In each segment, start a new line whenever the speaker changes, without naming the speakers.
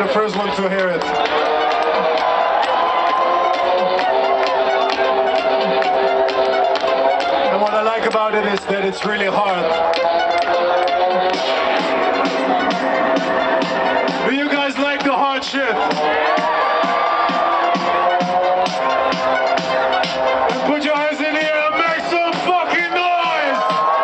the first one to hear it. And what I like about it is that it's really hard. Do you guys like the hard shit? And put your hands in the air and make some fucking noise!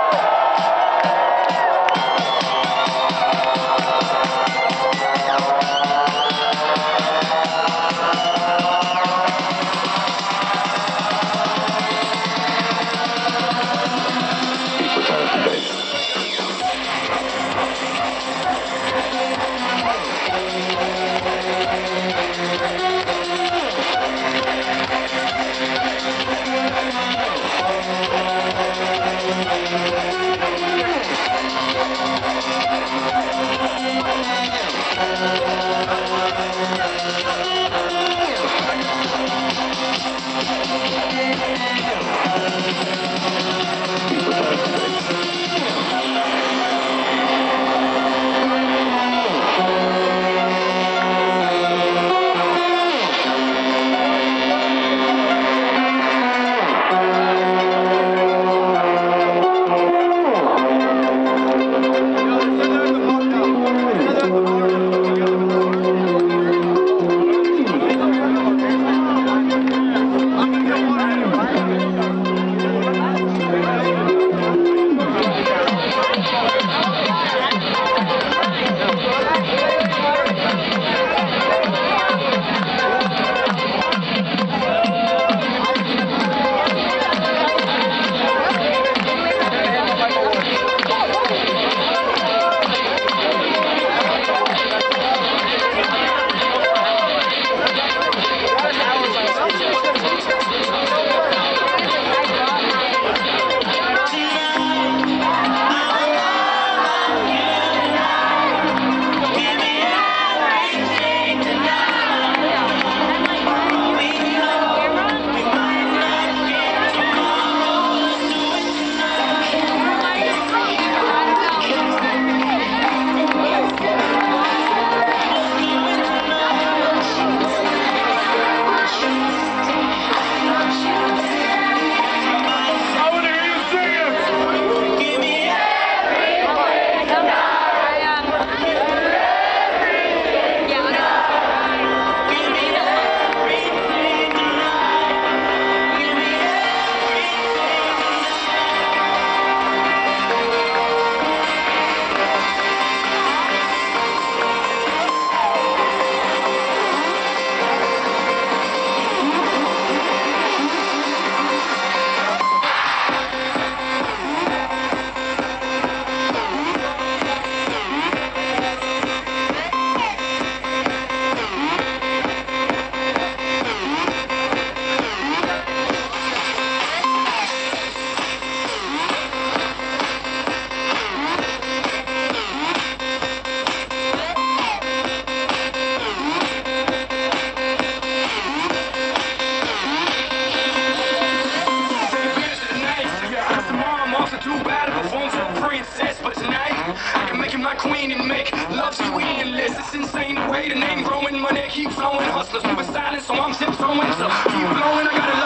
My queen and make love to you endless. It's insane the way the name growing, money keep flowing. Hustlers moving silent, so I'm tiptoeing. So keep blowing, I gotta